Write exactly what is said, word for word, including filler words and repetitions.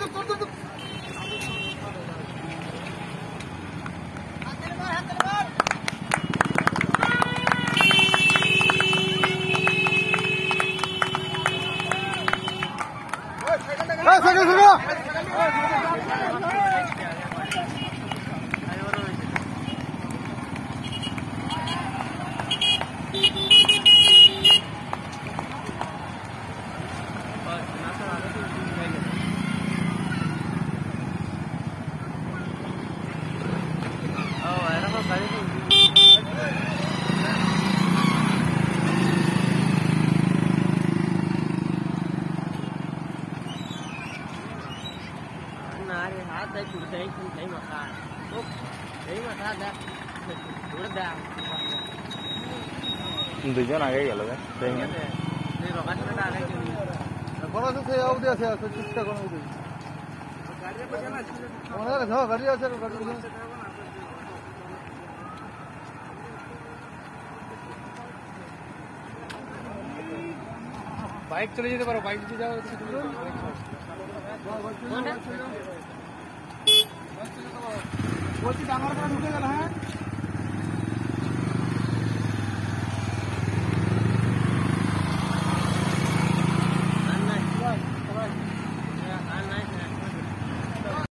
দুজন আগে গেল চেষ্টা করো গাড়ি আছে বাইক চলে যেতে পারো বাইক দিয়ে যাও বলছি ডাঙর করে ঢুকে গেল হ্যাঁ